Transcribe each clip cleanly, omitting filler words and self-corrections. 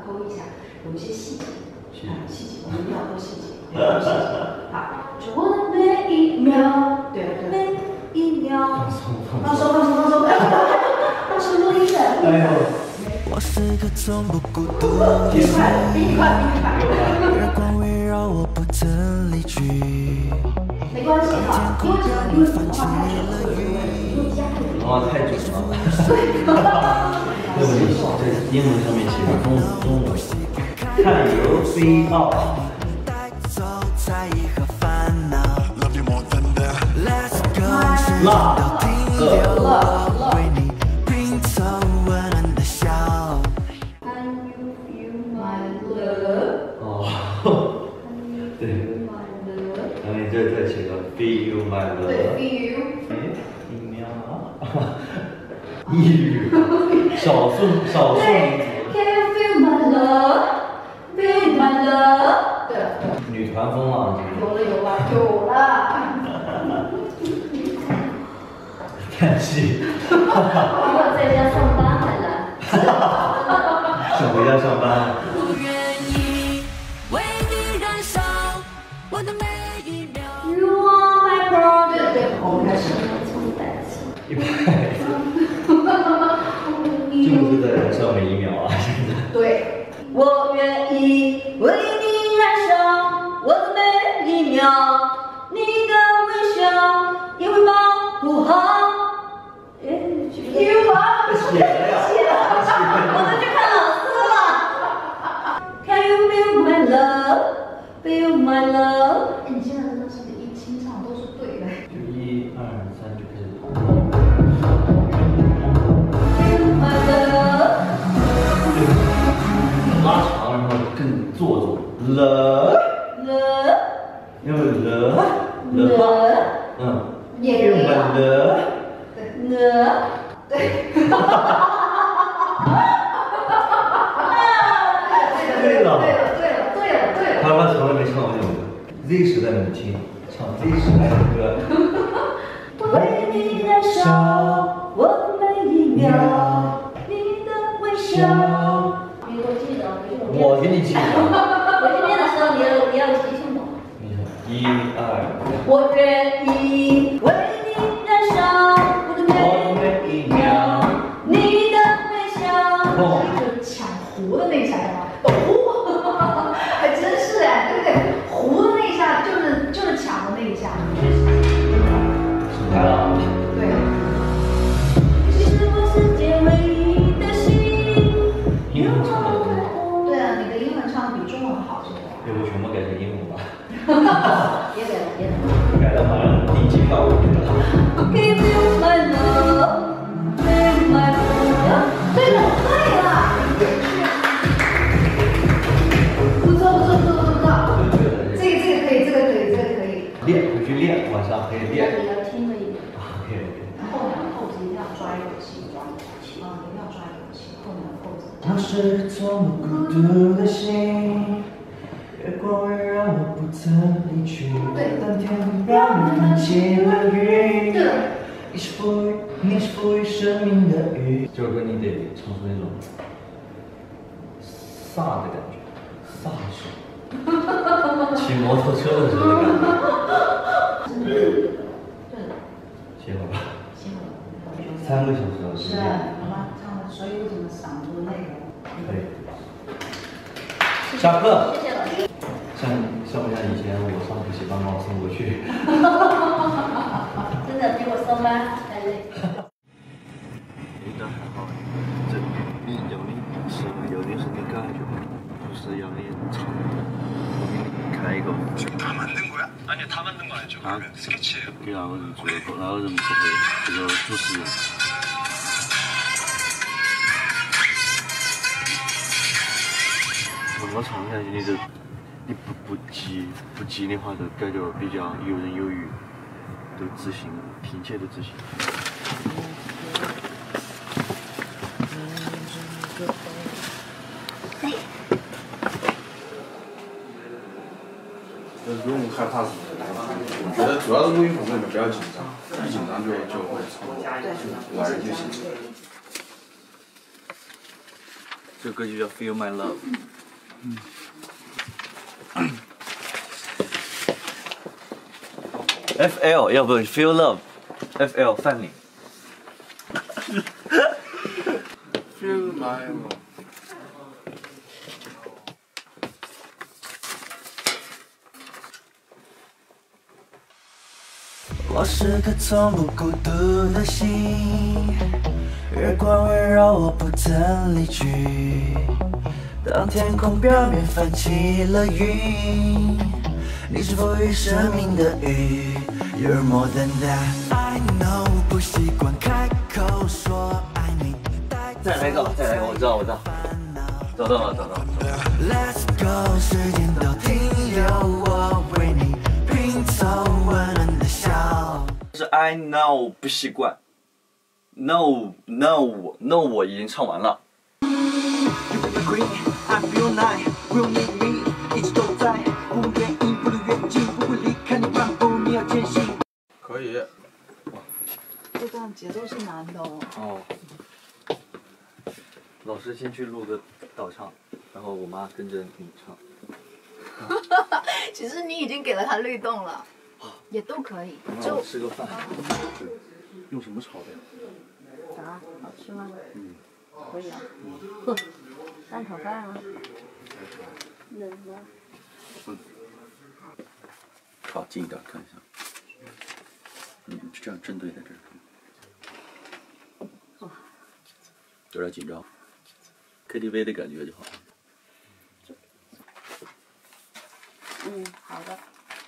勾一下，有一些细节，细节，我们一定要勾细节。好，就我的每一秒，对，每一秒，放松，放松录音的。哎呦。 我是个从不孤独的人，月光围绕我不曾离去。 没关系哈，因为这个音符的话太准了，因为加了。 哇，太准了！对不起，这英文上面写的中文，看油飞奥。 带走猜疑和烦恼。Let's go， 辣我为你拼凑温暖的笑。 Can you feel my love？ 哦，对，然后你这再写个 Feel you my love。 对 ，feel。 哎，一秒啊，抑郁，少数民族。 Can you feel my love？Feel my love？ 对。 女团风啊， 有了。 叹气。 我在家上班来了。 想回家上班。 不愿意为你燃烧我的每一秒。 You are my world。对，我们开始。 就是在燃烧每一秒啊！现在。 对，我愿意为你燃烧我的每一秒，你的微笑也会保护好。语文写了呀， 我们去看老师了。Can you feel my love? Feel my love？ 哎，你现在真的是一清唱都是对的。 就1、2、3就开始跑。 Feel my love？ 拉长，然后更做作。了，因为了， 也可以啊。 了， 对。 对了，他们从来没唱过这种歌。Z 时代的母亲唱 Z 时代的歌。 为你燃烧我的每一秒，你的微笑。你给我记得， 我给你记得。 回去练的时候你要提醒我。 1、2。 我愿意为你燃烧我的每一秒，你的微笑。就是抢胡的那一下呀，还真是哎，对不对？胡的那一下就是抢的那一下。 来了。 对。其实我世界唯一的心。 英文唱的。 对啊，你的英文唱的比中文好，现在。 要不全部改成英文吧？ 别改了， 改了马上第几跳舞去了。 Give you my love, give my love。对了，对了。不错。这个可以。 练，回去练，晚上可以练。 你要听了一点。 OK。 然后后子一定要抓一口气，一定要抓一口气，后面的后子。 我是个从不孤独的心，月光围绕我不曾离去。当天空表面泛起了云，你是赋予生命的雨。这首歌你得唱出那种飒的感觉，飒爽。骑摩托车的时候的感觉。歇会儿吧。3个小时了， 是啊，好吧，唱了，所以为什么嗓子累了？ 可以。下课。 谢谢老师。 像不像以前我上补习班把我送过去？ 真的比我上班还累。 应该还好，这有的是你改就好，不是要你唱。我给你开一个。 지금 다 만든 거야? 아니요, 다 만든 거 아니죠. 그러면 스케치예요. 给哪个人做的？哪个人不会？这个主持人。我唱下去，你不急的话，就感觉比较游刃有余，都自信，听起来都自信。 不用害怕什么的，我觉得主要是录音棚里面不要紧张，一紧张就会唱，就玩就行。 这歌就叫《Feel My Love》。FL 要不 Feel Love，FL 范领。 Feel my love。 我是颗从不孤独的心，月光围绕我不曾离去。当天空表面泛起了云，你是否与生命的雨 ？You're more than that. I know 不习惯开口说爱你。 再来一个，我知道，找到了。 Let's go， 时间都停留，我为你拼凑温暖的笑。 是 I know 不习惯 ，No， 我已经唱完了。 I feel nice, will meet me， 一直都在，不愿意，不能远近，不会离开你，漫步你要坚信。 可以。 这段节奏是难的哦。 哦。老师先去录个导唱，然后我妈跟着你唱。 其实你已经给了他律动了，也都可以。 那我吃个饭。用什么炒的呀？ 啥？好吃吗？可以啊。蛋炒饭啊。冷吗？ 靠近一点看一下。这样正对在这儿。有点紧张。KTV 的感觉就好。 好的。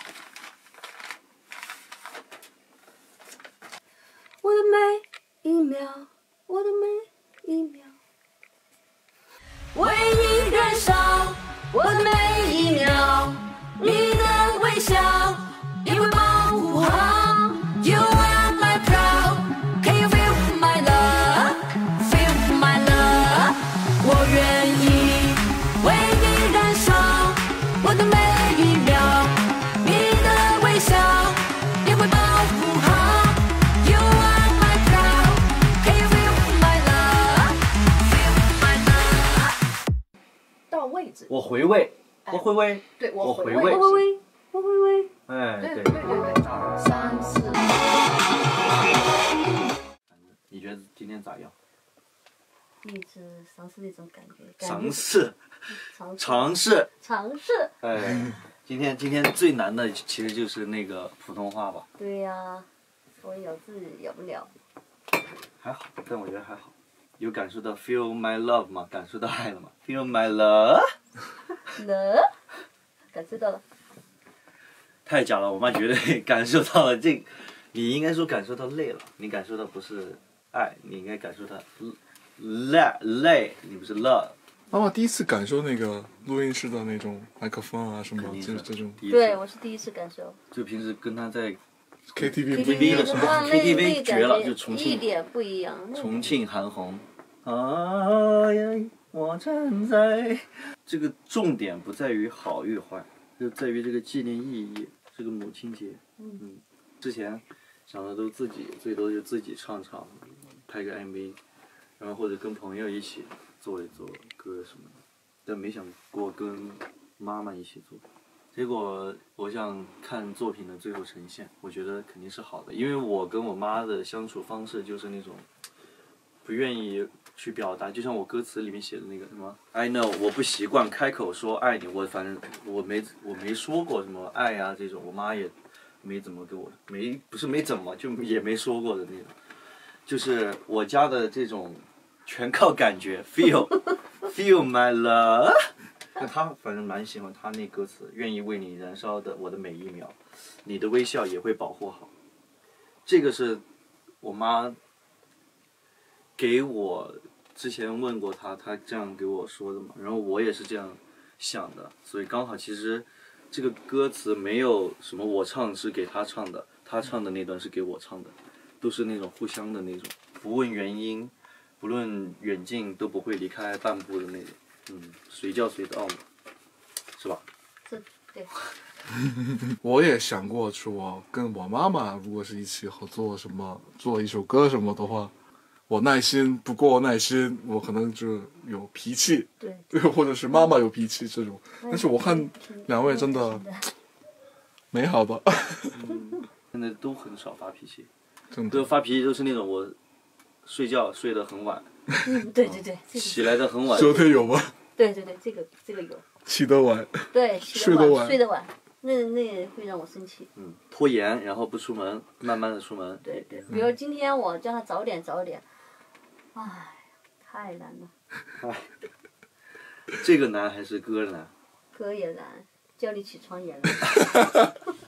我的每一秒，我的每一秒，为你燃烧。我的每一秒，你的微笑也会保护好。You are my proud, can you feel my love? Feel my love. 我愿意为你燃烧。我的每一秒，你的微笑也会保护好。You are my proud, can you feel my love? Feel my love. 到位置。 我回味。 对， 我回味。我回味。 哎， 对。 对。 3、4。 你觉得今天咋样？ 一直尝试那种感觉。 尝试。 哎， 今天最难的其实就是那个普通话吧。 对呀，我咬字咬不了。 还好，但我觉得还好。有感受到 feel my love 吗？感受到爱了吗 ？Feel my love。 感受到了。 太假了，我妈绝对感受到了这。你应该说感受到累了，你感受到不是爱，你应该感受到累，你不是 love。 妈妈第一次感受那个录音室的那种麦克风啊什么，就是这种。 对，我是第一次感受。 就平时跟他在 KTV 的时候 ，KTV 绝了，就重庆。 一点不一样。 重庆韩红。啊呀，我站在。这个重点不在于好与坏，就在于这个纪念意义，这个母亲节。之前想的都自己，最多就自己唱，拍个 MV， 然后或者跟朋友一起做一做歌什么的，但没想过跟妈妈一起做。结果我想看作品的最后呈现，我觉得肯定是好的，因为我跟我妈的相处方式就是那种不愿意去表达，就像我歌词里面写的那个什么 I know， 我不习惯开口说爱你，反正我没说过什么爱啊这种，我妈也没怎么跟我不是没怎么就也没说过的那种，就是我家的这种全靠感觉 feel my love。那他反正蛮喜欢他那歌词，愿意为你燃烧的我的每一秒，你的微笑也会保护好。这个是我妈给我之前问过他这样给我说的嘛，然后我也是这样想的，所以刚好其实这个歌词没有什么我唱是给他唱的，他唱的那段是给我唱的，都是那种互相的那种，不问原因，不论远近都不会离开半步的那种。随叫随到嘛，是吧？ 对。 我也想过说跟我妈妈如果是一起合作什么做一首歌什么的话， 我耐心不够耐心，我可能就有脾气， 对， 或者是妈妈有脾气这种。但是我看两位真的美好的， 现在都很少发脾气， 真的都发脾气都是那种我睡觉睡得很晚， 对对对， 起来的很晚。 昨天有吗？ 对对对，这个有， 起得晚， 对， 睡得晚睡得晚，那会让我生气。 拖延，然后不出门，慢慢的出门。 对对，比如今天我叫他早点，唉，太难了。 这个难还是歌难？ 歌也难，叫你起床也难。